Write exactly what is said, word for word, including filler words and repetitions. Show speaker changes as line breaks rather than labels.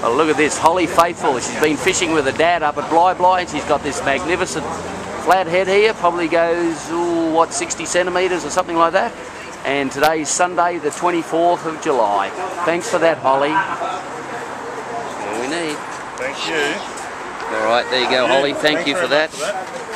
Well, look at this, Holly Faithful. She's been fishing with her dad up at Bly Bly, and she's got this magnificent flathead here. Probably goes, ooh, what, sixty centimetres or something like that. And today's Sunday, the twenty-fourth of July. Thanks for that, Holly. All we need.
Thank you.
All right, there you go, Holly. Thank
Thanks
you for
very
that.
much for that.